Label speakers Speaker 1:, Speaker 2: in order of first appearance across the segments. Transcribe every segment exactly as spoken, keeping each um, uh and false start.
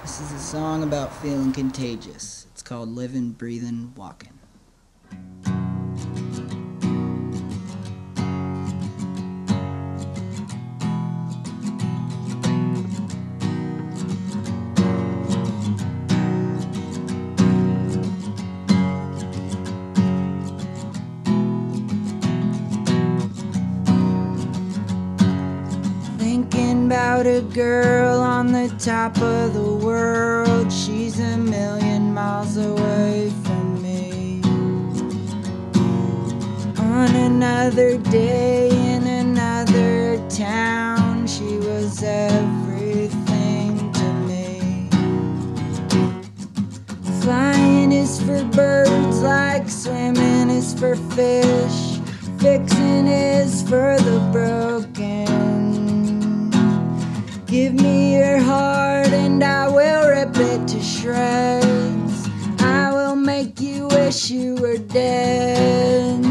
Speaker 1: This is a song about feeling contagious. It's called Living, Breathing, Walking. Thinking about a girl on the top of the world. She's a million miles away from me. On another day in another town, she was everything to me. Flying is for birds like swimming is for fish. Fixing is for the broken. Give me your heart and I will rip it to shreds. I will make you wish you were dead.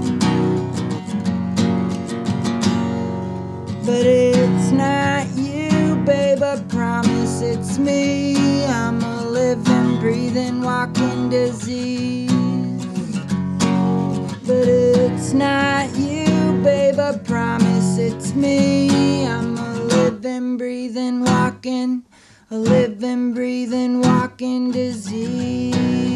Speaker 1: But it's not you, babe, I promise it's me. I'm a living, breathing, walking disease. But it's not you, babe, I promise it's me. I'm a living, breathing, walking, a living, breathing, walking disease.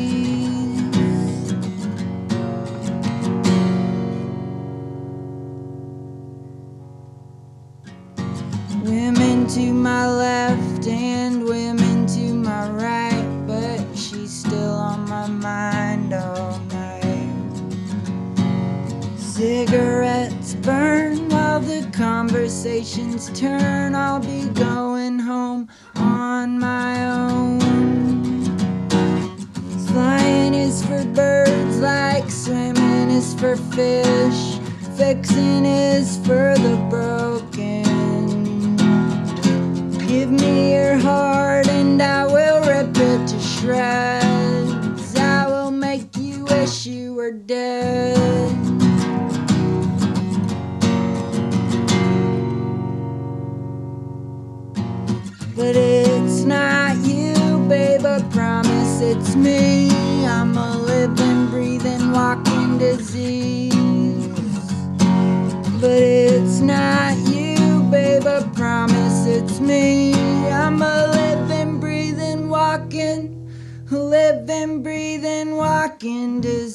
Speaker 1: Women to my left and women to my right, but she's still on my mind all night. Cigarettes burn while the conversations turn. I'll be going home on my own. Flying is for birds like swimming is for fish. Fixing is for the broken. Give me your heart and I will rip it to shreds. I will make you wish you were dead. But it's not you, babe, I promise it's me. I'm a living, breathing, walking disease. But it's not you, babe, I promise it's me. I'm a living, breathing, walking, living, breathing, walking disease.